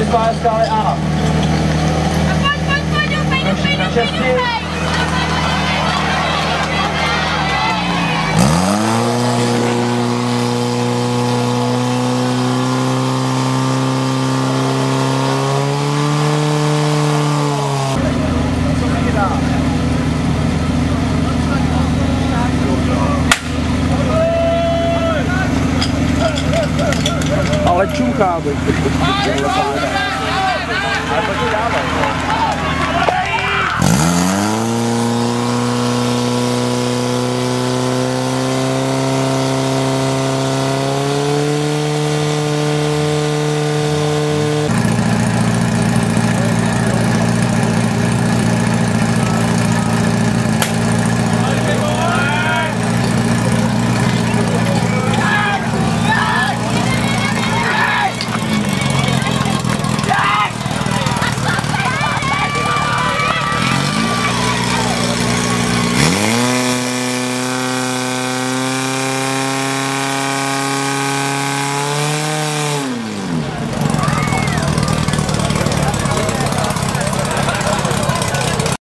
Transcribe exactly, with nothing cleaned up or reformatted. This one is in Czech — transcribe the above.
Vyspále skály A. Pojď, pojď, pojď, upej, upej, upej, upej. Ale čuchá bych. Ale to ti dávaj.